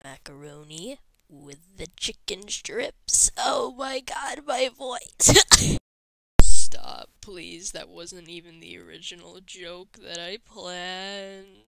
macaroni with the chicken strips. Oh my god, my voice. Stop, please. That wasn't even the original joke that I planned.